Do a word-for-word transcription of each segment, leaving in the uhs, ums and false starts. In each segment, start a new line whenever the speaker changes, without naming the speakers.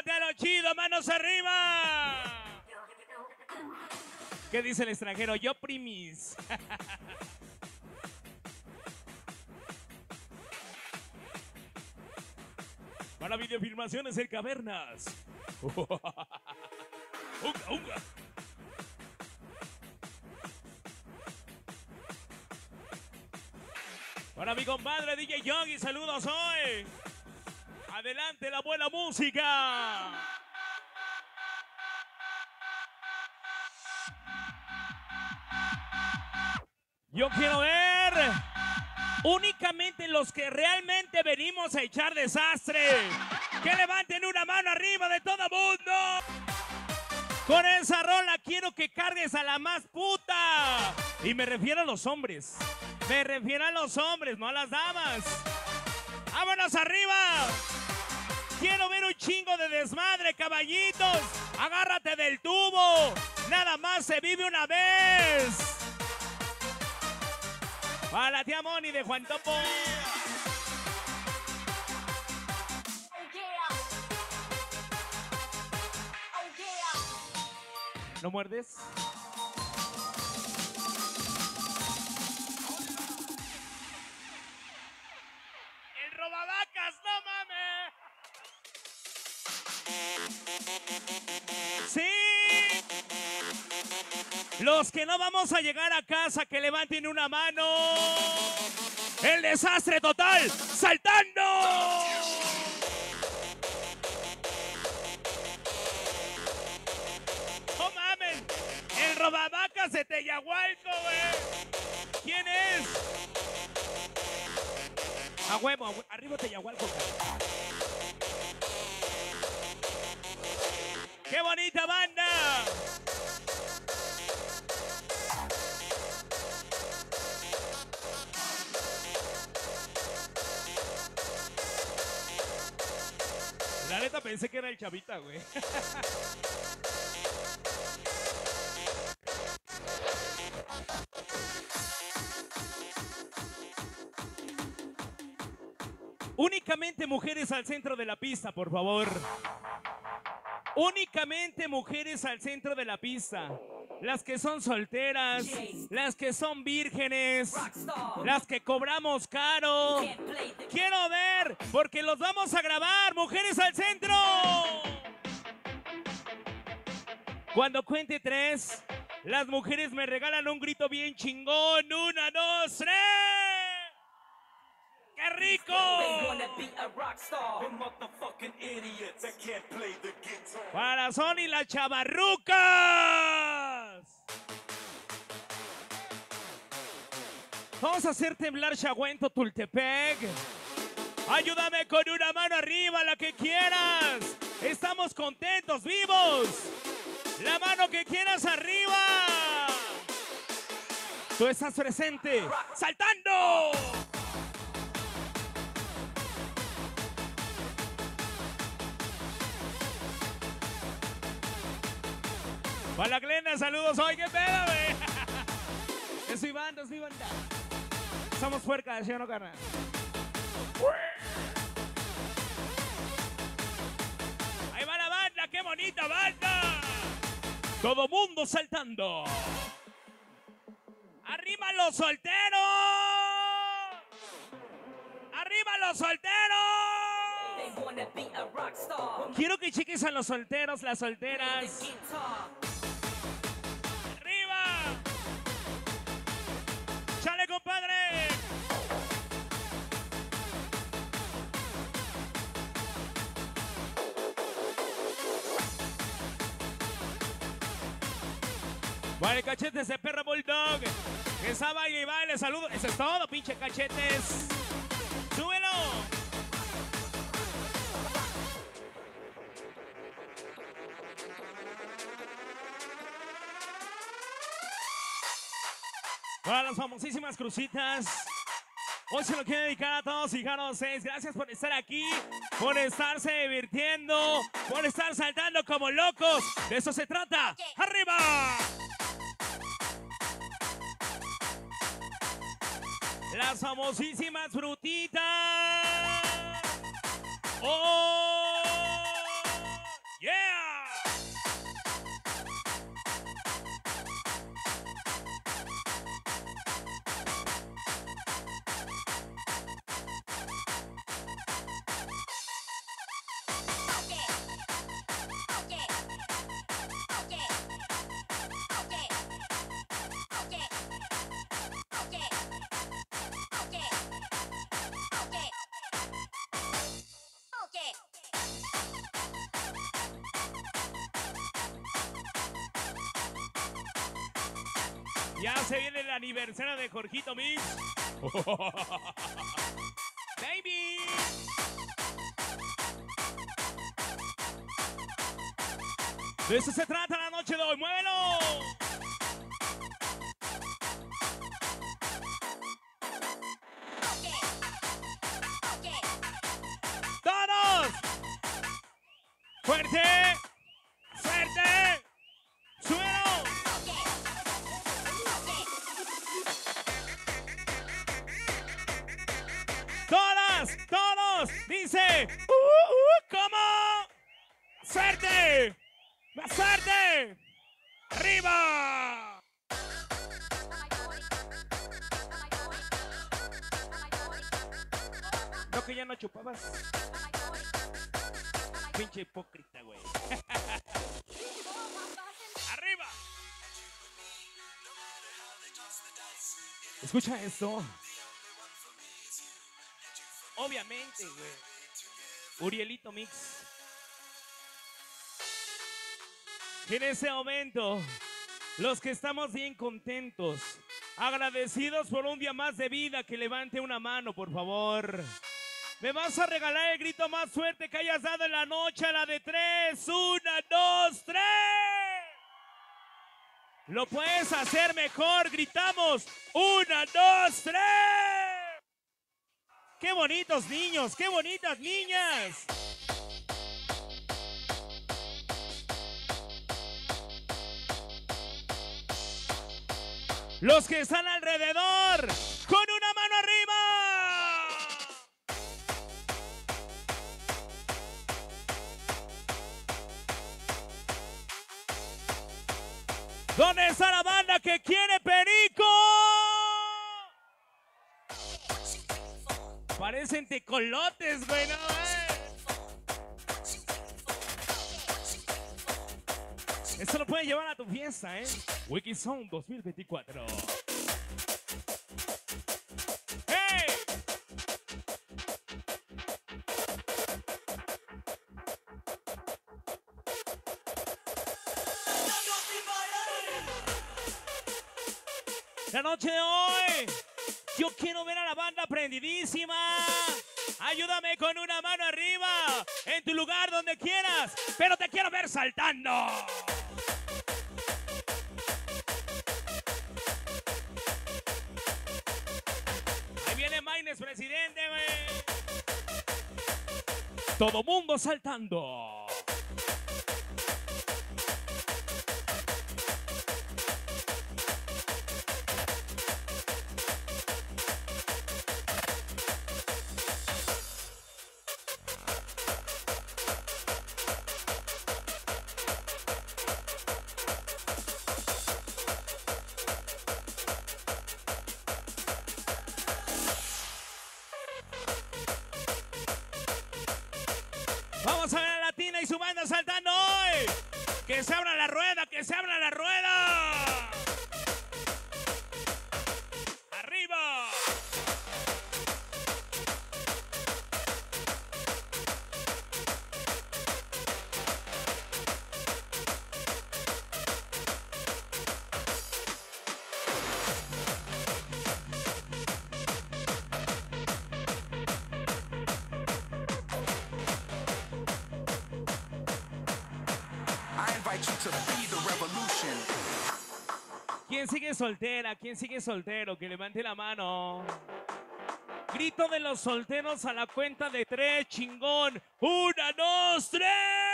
Súbate a lo chido, manos arriba. ¿Qué dice el extranjero? Yo primis. Para videofilmaciones en cavernas. Unga, unga. Para mi compadre D J Yogi, saludos hoy. Adelante la buena música. Yo quiero ver únicamente los que realmente venimos a echar desastre. Que levanten una mano arriba de todo mundo. Con esa rola quiero que cargues a la más puta. Y me refiero a los hombres. Me refiero a los hombres, no a las damas. ¡Vámonos arriba! Quiero ver un chingo de desmadre, caballitos. Agárrate del tubo. Nada más se vive una vez. Para la tía Moni de Juan Topo. ¿No muerdes? ¡El robavacas, no mames! ¡Sí! Los que no vamos a llegar a casa, que levanten una mano. ¡El desastre total! ¡Saltando! ¡No mames! ¡El robavacas de Teyahualco, güey! ¿Quién es? A huevo, a huevo. Arriba Teyahualco. ¡Qué bonita banda! La neta pensé que era el Chavita, güey. Únicamente mujeres al centro de la pista, por favor. Únicamente mujeres al centro de la pista. Las que son solteras, las que son vírgenes, las que cobramos caro. Quiero ver, porque los vamos a grabar. Mujeres al centro. Cuando cuente tres, las mujeres me regalan un grito bien chingón. Una, dos, tres. ¡Qué rico! Para Sony las chavarrucas. Vamos a hacer temblar Chahuento, Tultepec. Ayúdame con una mano arriba, la que quieras. Estamos contentos, vivos. La mano que quieras arriba. Tú estás presente. ¡Saltando! Para la Glenda, saludos hoy, qué pedo, güey. Es mi banda, es mi banda. Somos puercas, ¿sí o no, carnal? Ahí va la banda, qué bonita banda. Todo mundo saltando. ¡Arriba los solteros! ¡Arriba los solteros! Quiero que cheques a los solteros, las solteras. ¡Chale, compadre! Vale, cachetes de perro bulldog. Esa baile y baile, saludos. Eso es todo, pinche cachetes. ¡Súbelo! Para las famosísimas crucitas. Hoy se lo quiero dedicar a todos, hijanos seis. Gracias por estar aquí, por estarse divirtiendo, por estar saltando como locos. De eso se trata. ¡Arriba! Las famosísimas frutitas. ¡Oh! Ya se viene el aniversario de Jorgito Mix. Baby. De eso se trata la noche de hoy. ¡Muévelo! ¡Todos! ¡Fuerte! ¡Fuerte! ¡Suelo! ¡Todas! ¡Todos! Dice, uh, uh, ¿cómo? ¡Fuerte! ¡Más fuerte! ¡Arriba! No, que ya no chupabas. Pinche hipócrita, güey. ¡Arriba! Escucha esto. Obviamente, güey. Urielito Mix. En ese momento, los que estamos bien contentos, agradecidos por un día más de vida, que levante una mano, por favor. Me vas a regalar el grito más fuerte que hayas dado en la noche, a la de tres. Una, dos, tres. Lo puedes hacer mejor. Gritamos. Una, dos, tres. ¡Qué bonitos niños! ¡Qué bonitas niñas! Los que están alrededor, con una mano arriba. ¿Dónde está la banda que quiere perico? Parecen tecolotes, güey, ¿no? Esto lo puedes llevar a tu fiesta, ¿eh? Wikizone dos mil veinticuatro. ¡Hey! La noche de hoy, yo quiero ver a la banda prendidísima. Ayúdame con una mano arriba, en tu lugar donde quieras, pero te quiero ver saltando. Ahí viene Maines, presidente, güey. Todo mundo saltando. Vamos a ver a Latina y su banda saltando hoy. Que se abra la rueda, que se abra la rueda. Arriba. ¿Quién sigue soltera? ¿Quién sigue soltero? Que levante la mano. Grito de los solteros a la cuenta de tres, chingón. Una, dos, tres.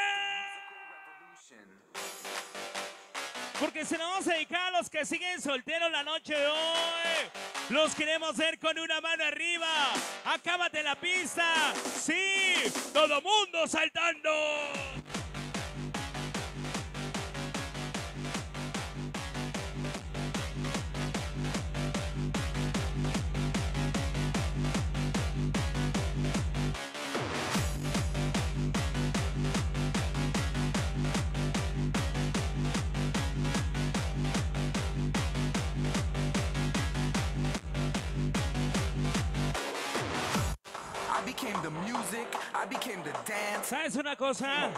Porque se nos vamos a dedicar a los que siguen solteros la noche de hoy. Los queremos ver con una mano arriba. Acábate la pista. Sí, todo mundo saltando. ¿Sabes una cosa?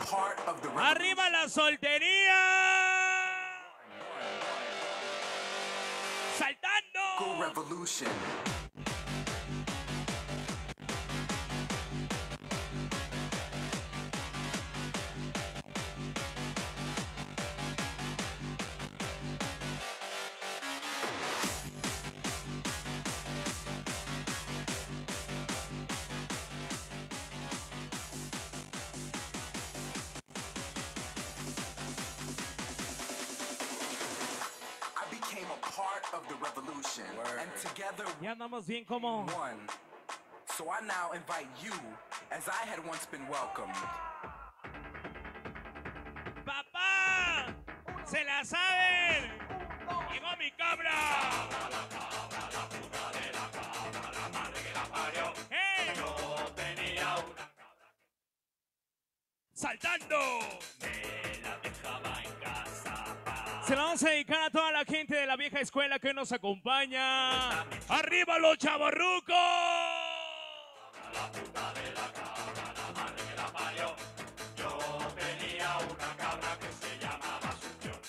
Arriba la soltería.
revolution. Part of the revolution. Word. And together
ya andamos bien como
one. So I now invite you as I had once been welcomed.
¡Papá! ¡Se la saben! ¡Llegó mi cabra! ¡Eh!
Yo tenía una cabra.
¡Saltando!
Me la dejaba en casa.
Se la vamos a dedicar a toda la gente de la vieja escuela que hoy nos acompaña. ¡Arriba los chavorrucos!
La puta de la cabra, la madre que la parió. Yo tenía una cabra que se llamaba Asunción.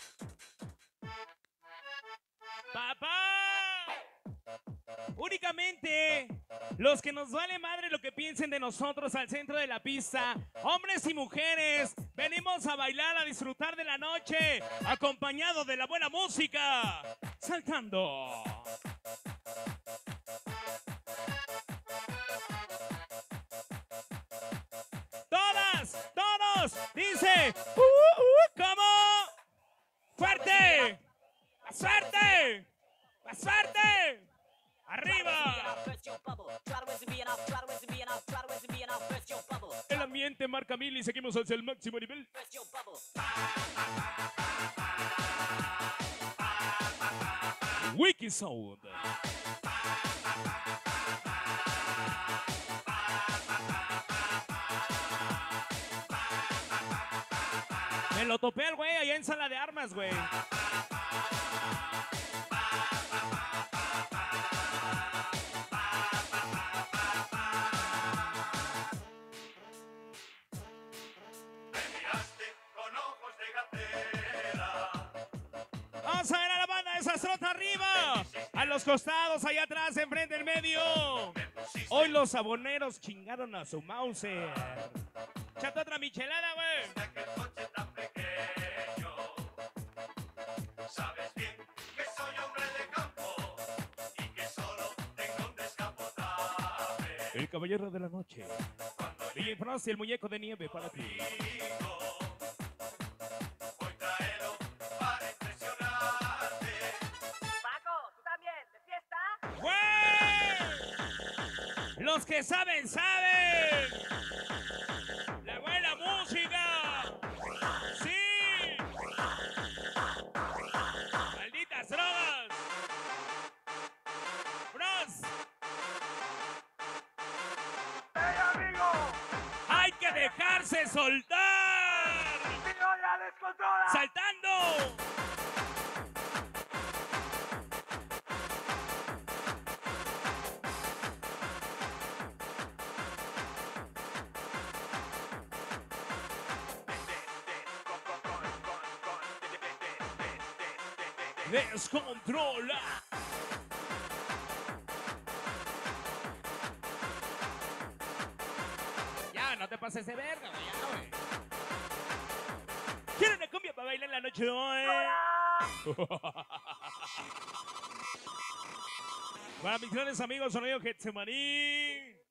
¡Papá! Únicamente los que nos vale madre lo que piensen de nosotros al centro de la pista, hombres y mujeres, venimos a bailar, a disfrutar de la noche, acompañado de la buena música, saltando. Todas, todos, dice, uh, uh, ¿cómo? ¡Fuerte! ¡Más fuerte! ¡Más fuerte! ¡Arriba! El ambiente marca mil y seguimos hacia el máximo nivel. Wiki Sound. Me lo topé al güey allá en Sala de Armas, güey. Vamos a ver a la banda de Desastrota arriba, a los costados, allá atrás, enfrente, en medio. Hoy los saboneros chingaron a su Mauser. Chate otra michelada, güey.
Sabes bien que soy hombre de campo y que solo tengo un descapotable.
El caballero de la noche. D J Frost y el muñeco de nieve para ti.
Voy traído para impresionarte.
Paco, ¿tú también? ¿De fiesta?
¡Güey! Los que saben, saben. La buena música. Sí. Malditas drogas. Bros.
¡Hey, amigo!
Hay que dejarse soltar.
¡Tío, ya descontrola!
Saltando. Descontrola. Ya, no te pases de verga, güey. Ya, güey. ¿Quieren una cumbia para bailar la noche de hoy? Para mis grandes amigos, sonido Getsemaní.